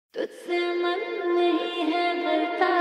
तुझसे मन नहीं है भरता,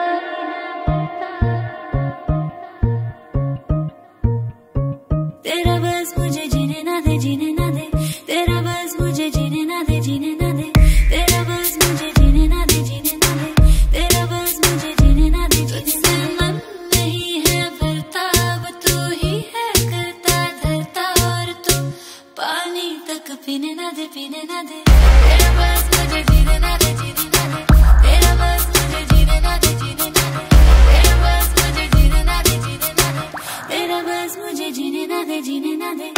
तेरा बस मुझे जीने ना दे, जीने ना दे, तेरा बस मुझे जीने ना दे, जीने ना दे, तेरा बस मुझे जीने ना दे, जीने ना दे, तेरा बस मुझे जीने ना दे। तुझसे मन नहीं है भरता, अब तू ही है करता धरता, और तू पानी तक पीने ना दे, पीने ना दे, तेरा बस मुझे जीने ना दे, जीने ना दे, तेरा बस मुझे जीने ना दे, जीने ना दे, तेरा बस मुझे जीने ना दे, जीने ना दे, तेरा बस मुझे जीने ना दे, जीने ना दे।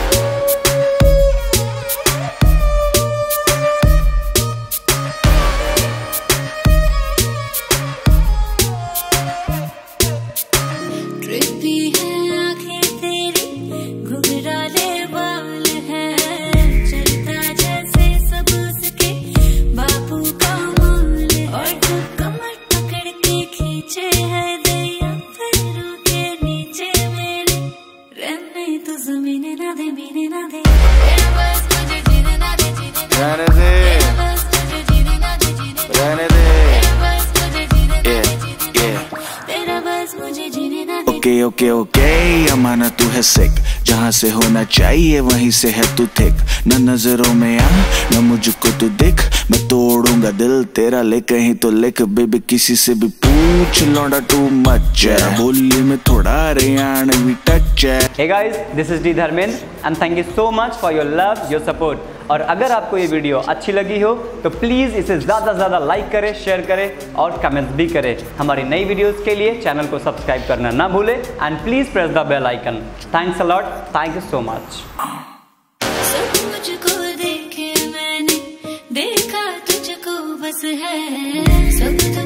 ट्रिपी है आंखें तेरी, घुघराले बाल है, चलता जैसे सब उसके बापू का माल, और तू कमर पकड़ के खींचे है दैया पैरों के नीचे मेरे, रहने तो जमीने ना दे, मीने ना दे, तेरा बस मुझे जीने ना दे, जीने ना दे, तेरा बस मुझे जीने ना दे, जीने ना दे, तेरा बस मुझे जीने ना दे, जीने ना दे, तेरा बस मुझे जीने ना दे। ओके ओके ओके, अमाना तू है सिक, जहाँ से होना चाहिए वहीं से है तू थिक, न नजरों में आ न मुझको तू दिख, मैं तोड़ूंगा दिल तेरा, ले कहीं तो लिख बेबी, किसी से भी पूछ लौंडा टू मच है, बोली में थोड़ा हरियाणवी टच है। Hey guys, this is Dharmendra and thank you so much for your love, your support। और अगर आपको ये वीडियो अच्छी लगी हो तो प्लीज़ इसे ज़्यादा से ज़्यादा लाइक करें, शेयर करें और कमेंट्स भी करें। हमारी नई वीडियोस के लिए चैनल को सब्सक्राइब करना ना भूलें and please press the bell icon. Thanks a lot, thank you so much. सब मुझको देखे मैंने, देखा तुझको बस है सब।